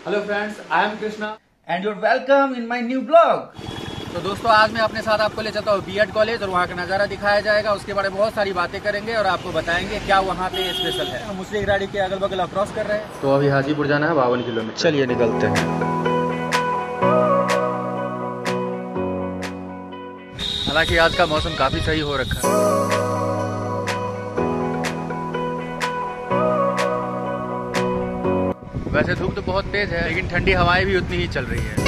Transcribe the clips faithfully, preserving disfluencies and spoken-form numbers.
Hello friends, I am Krishna and your welcome in my new blog. तो दोस्तों, आज मैं अपने साथ आपको ले चलता हूँ बीएड कॉलेज और वहाँ का नज़ारा दिखाया जाएगा। उसके बारे में बहुत सारी बातें करेंगे और आपको बताएंगे क्या वहाँ पे स्पेशल है। हम मुस्लिम गाड़ी के अगल बगल क्रॉस कर रहे हैं। तो अभी हाजीपुर जाना है बावन किलोमीटर। चलिए निकलते हैं। हालांकि आज का मौसम काफ़ी सही हो रखा है। वैसे धूप तो बहुत तेज है, लेकिन ठंडी हवाएं भी उतनी ही चल रही है।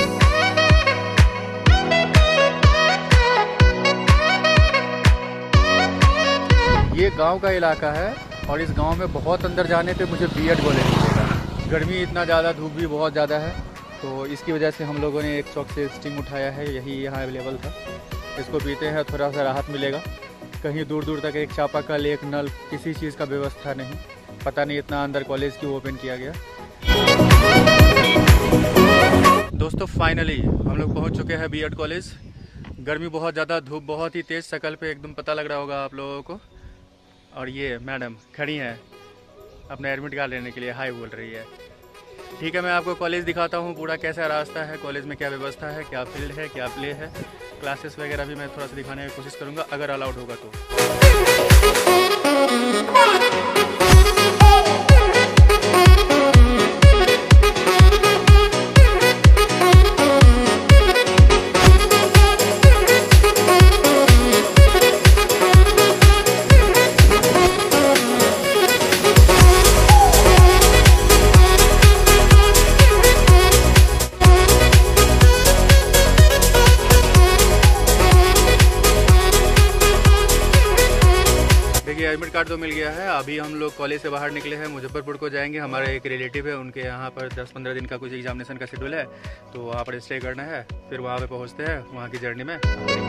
ये गांव का इलाका है और इस गांव में बहुत अंदर जाने पे मुझे बीएड कॉलेज मिलेगा। गर्मी इतना ज़्यादा, धूप भी बहुत ज़्यादा है, तो इसकी वजह से हम लोगों ने एक चौक से स्टिंग उठाया है। यही यहाँ अवेलेबल था। इसको पीते हैं, थोड़ा सा राहत मिलेगा। कहीं दूर दूर तक एक चापाकल, एक नल, किसी चीज़ का व्यवस्था नहीं। पता नहीं इतना अंदर कॉलेज क्यों ओपन किया गया। दोस्तों, फाइनली हम लोग पहुंच चुके हैं बीएड कॉलेज। गर्मी बहुत ज़्यादा, धूप बहुत ही तेज़, शकल पे एकदम पता लग रहा होगा आप लोगों को। और ये मैडम खड़ी हैं अपना एडमिट कार्ड लेने के लिए, हाय बोल रही है। ठीक है, मैं आपको कॉलेज दिखाता हूँ पूरा कैसा रास्ता है, कॉलेज में क्या व्यवस्था है, क्या फील्ड है, क्या प्ले है, क्लासेस वगैरह भी मैं थोड़ा सा दिखाने की कोशिश करूँगा अगर अलाउड होगा तो। एडमिट कार्ड तो मिल गया है। अभी हम लोग कॉलेज से बाहर निकले हैं, मुजफ्फरपुर को जाएंगे। हमारे एक रिलेटिव है, उनके यहाँ पर दस पंद्रह दिन का कुछ एग्जामिनेशन का शेड्यूल है, तो वहाँ पर स्टे करना है। फिर वहाँ पे पहुँचते हैं वहाँ की जर्नी में।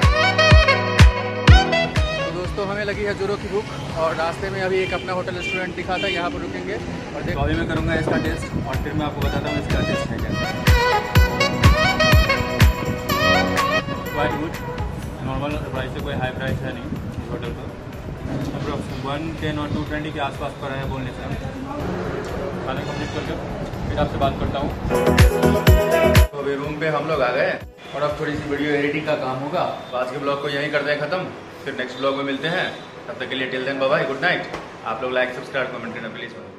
तो दोस्तों, हमें लगी है जोरों की भूख और रास्ते में अभी एक अपना होटल रेस्टोरेंट दिखा था, यहाँ पर रुकेंगे और देखो अभी मैं करूँगा इसका टेस्ट और फिर मैं आपको बताता हूँ इसका टेस्ट है क्या। क्वाइट गुड, नॉर्मल प्राइस से कोई हाई प्राइस है नहीं इस होटल पर। अप्रोक्स वन टेन और टू ट्वेंटी के आसपास पर है बोलने से। खाना कंप्लीट करके फिर आपसे बात करता हूँ। तो अभी रूम पे हम लोग आ गए और अब थोड़ी सी वीडियो एडिटिंग का काम होगा। तो आज के ब्लॉग को यहीं करते हैं ख़त्म, फिर नेक्स्ट ब्लॉग में मिलते हैं। तब तक के लिए till then bye bye, good night. आप लोग लाइक, सब्सक्राइब, कमेंट करना प्लीज़।